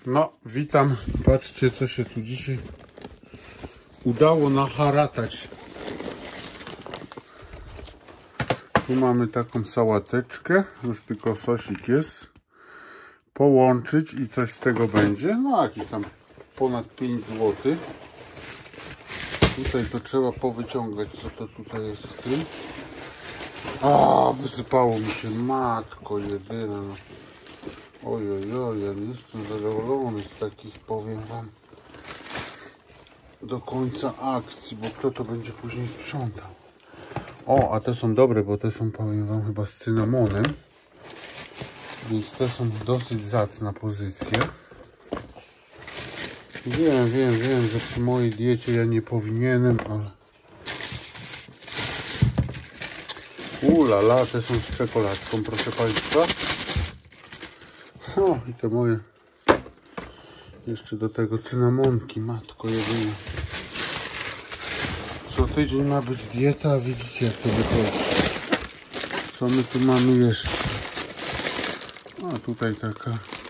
No, witam. Patrzcie, co się tu dzisiaj udało naharatać. Tu mamy taką sałateczkę, już tylko sosik jest. Połączyć i coś z tego będzie. No, jakieś tam ponad 5 zł. Tutaj to trzeba powyciągać, co to tutaj jest z tym. A, wysypało mi się, matko jedyna. No. Oj, ja nie jestem zadowolony z takich, powiem wam, do końca akcji, bo kto to będzie później sprzątał. O, a te są dobre, bo te są, powiem wam, chyba z cynamonem, więc te są dosyć zacna pozycja. Wiem, że przy mojej diecie ja nie powinienem, ale ulala, te są z czekoladką, proszę państwa. O, i te moje jeszcze do tego cynamonki, matko jedyna. Co tydzień ma być dieta, a widzicie, jak to wychodzi. Co my tu mamy jeszcze? A tutaj taka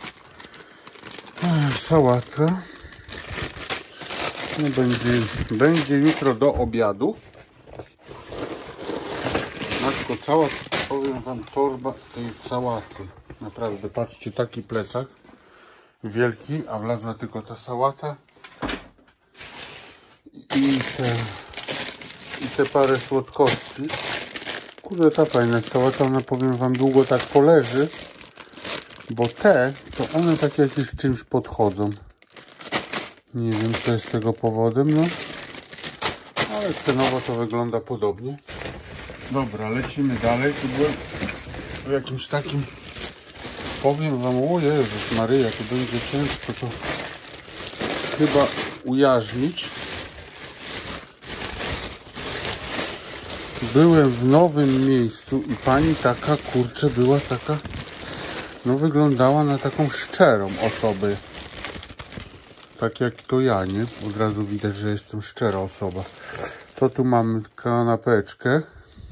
sałata. No, będzie jutro do obiadu. Matko, cała, powiem wam, torba tej sałaty. Naprawdę, patrzcie, taki plecak wielki, a wlazła tylko ta sałata i te parę słodkości. Kurde, ta fajna sałata, ona, powiem wam, długo tak poleży, bo to one tak jakieś czymś podchodzą. Nie wiem, co jest tego powodem, no. Ale cenowo to wygląda podobnie. Dobra, lecimy dalej. Tu byłem w jakimś takim, powiem wam, o Jezus Maryja, to będzie ciężko to chyba ujarzmić. Byłem w nowym miejscu i pani taka, kurczę, była taka, no wyglądała na taką szczerą osobę. Tak jak to ja, nie? Od razu widać, że jestem szczera osoba. Co tu mamy? Kanapeczkę.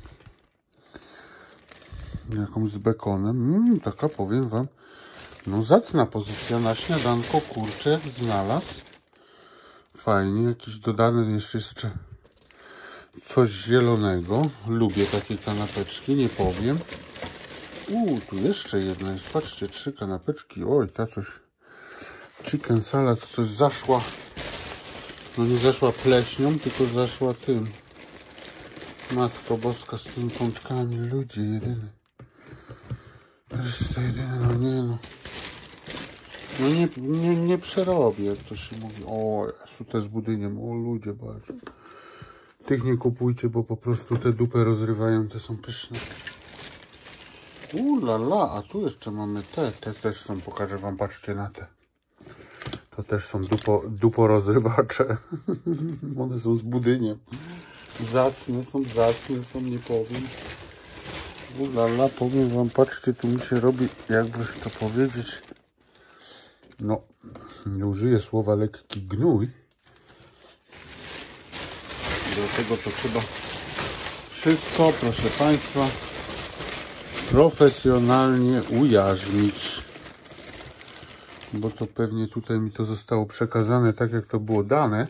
Jakąś z bekonem. Taka, powiem wam, no zacna pozycja na śniadanko, kurczę, jak znalazł. Fajnie, jakieś dodane jeszcze coś zielonego. Lubię takie kanapeczki, nie powiem. Tu jeszcze jedna jest, patrzcie, 3 kanapeczki. Oj, ta coś, chicken salad, coś zaszła, no nie zaszła pleśnią, tylko zaszła tym. Matko boska, z tymi pączkami, ludzie jedyny. Jest to jedyne, no nie no. No nie przerobię, jak to się mówi. O, Jezu, te z budyniem, o ludzie, bardzo. Tych nie kupujcie, bo po prostu te dupę rozrywają, te są pyszne. Ulala, a tu jeszcze mamy te też są, pokażę wam, patrzcie na te. To też są duporozrywacze. One są z budyniem. Zacne są, nie powiem. Ulala, powiem wam, patrzcie, tu mi się robi, jakby to powiedzieć, no, nie użyję słowa lekki gnój. Do tego to trzeba wszystko, proszę państwa, profesjonalnie ujarzmić. Bo to pewnie tutaj mi to zostało przekazane tak, jak to było dane.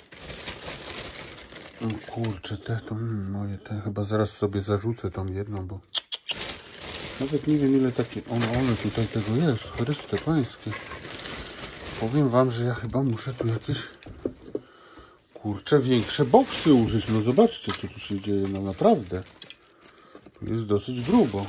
O kurczę, moje chyba zaraz sobie zarzucę tą jedną, bo nawet nie wiem, ile takie one tutaj tego jest. Chryste pańskie. Powiem wam, że ja chyba muszę tu jakieś, kurczę, większe boksy użyć. No zobaczcie, co tu się dzieje, no naprawdę. Tu jest dosyć grubo.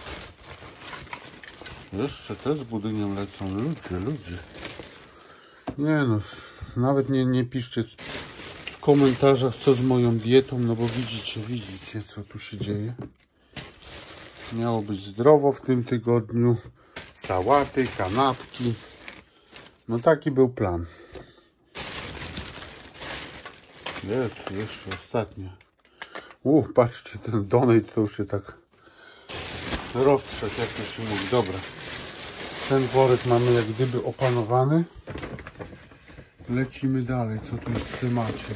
Jeszcze te z budyniem lecą. Ludzie. Nie no, nawet nie piszcie w komentarzach, co z moją dietą, no bo widzicie, co tu się dzieje. Miało być zdrowo w tym tygodniu. Sałaty, kanapki. No taki był plan. Jest jeszcze ostatnia. Patrzcie, ten donate to już się tak rozszedł, jak to się mówi. Dobra. Ten worek mamy jak gdyby opanowany. Lecimy dalej. Co tu jest w temacie?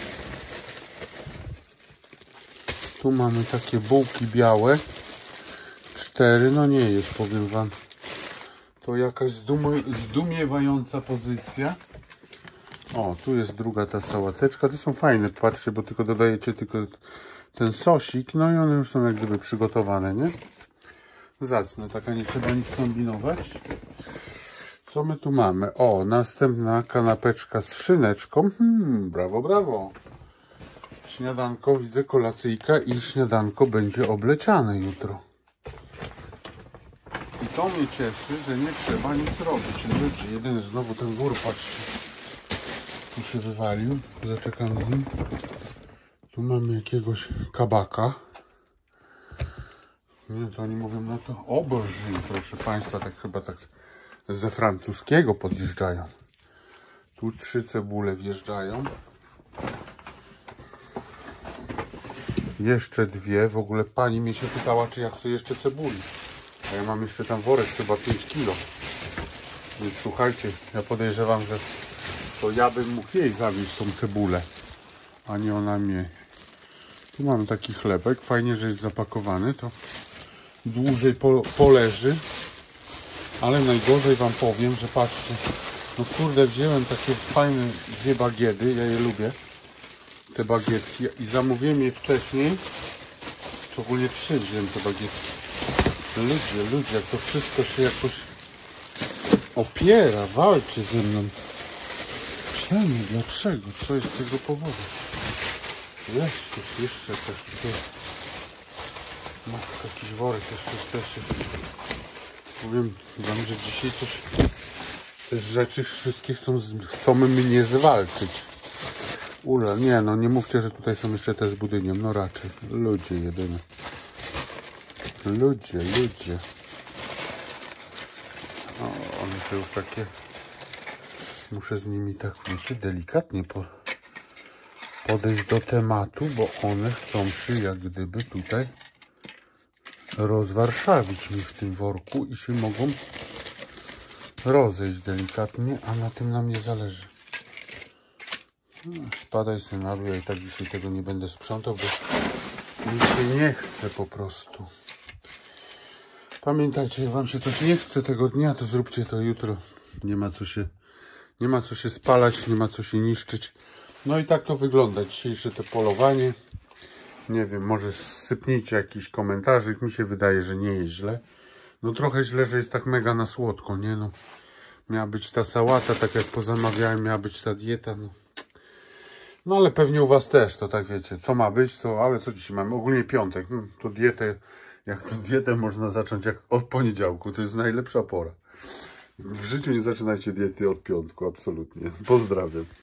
Tu mamy takie bułki białe. 4. No nie jest, powiem wam, To jakaś zdumiewająca pozycja. O, tu jest druga ta sałateczka. Te są fajne, patrzcie, bo tylko dodajecie tylko ten sosik. No i one już są jak gdyby przygotowane, nie? Zacne, taka nie trzeba nic kombinować. Co my tu mamy? O, następna kanapeczka z szyneczką. Brawo, brawo. Śniadanko, widzę, kolacyjka i śniadanko będzie obleciane jutro. I to mnie cieszy, że nie trzeba nic robić. Ludzie, jeden znowu ten wór, patrzcie. Tu się wywalił. Zaczekam z nim. Tu mamy jakiegoś kabaka. Nie, to oni mówią, no to aubergine, proszę Państwa, tak chyba tak ze francuskiego podjeżdżają. Tu 3 cebule wjeżdżają. Jeszcze 2. W ogóle pani mnie się pytała, czy ja chcę jeszcze cebuli. A ja mam jeszcze tam worek, chyba 5 kilo. Więc słuchajcie, ja podejrzewam, że to ja bym mógł jej zawieźć tą cebulę, a nie ona mnie. Tu mam taki chlebek. Fajnie, że jest zapakowany. To dłużej poleży. Ale najgorzej wam powiem, że patrzcie. No kurde, wziąłem takie fajne 2 bagiety. Ja je lubię. Te bagietki. I zamówiłem je wcześniej. Czy ogólnie 3 wziąłem te bagietki. Ludzie, jak to wszystko się jakoś opiera, walczy ze mną. Czemu? Dlaczego? Co jest z tego powodu? Jezus, jeszcze też tutaj. Matka, jakiś worek jeszcze się. Powiem wam, że dzisiaj coś. Te rzeczy wszystkie chcą mnie zwalczyć. Ula, nie no, nie mówcie, że tutaj są jeszcze te z budyniem. No raczej. Ludzie jedyne. Ludzie. O, one są już takie. Muszę z nimi tak, wiecie, delikatnie podejść do tematu, bo one chcą się jak gdyby tutaj rozwarszawić mi w tym worku i się mogą rozejść delikatnie, a na tym nam nie zależy. No, spadaj sobie na dół, ja i tak dzisiaj tego nie będę sprzątał, bo mi się nie chce po prostu. Pamiętajcie, jak wam się coś nie chce tego dnia, to zróbcie to jutro. Nie ma co się spalać, nie ma co się niszczyć. No i tak to wygląda dzisiejsze to polowanie. Nie wiem, może sypnijcie jakiś komentarzyk. Mi się wydaje, że nie jest źle. No trochę źle, że jest tak mega na słodko, nie no. Miała być ta sałata, tak jak pozamawiałem, miała być ta dieta. No ale pewnie u was też, to tak wiecie, co ma być, to, ale co dzisiaj mamy? Ogólnie piątek. To dietę, jak to dietę można zacząć jak od poniedziałku, to jest najlepsza pora. W życiu nie zaczynajcie diety od piątku, absolutnie. Pozdrawiam.